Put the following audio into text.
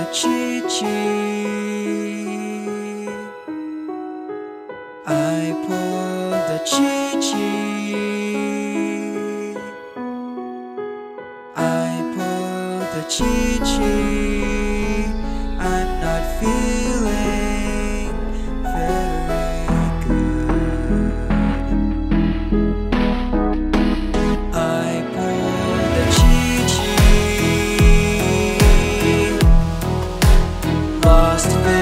Qiqi. I pulled the Qiqi. I pulled the Qiqi. I'm not feeling very good. I pulled the Qiqi. Lost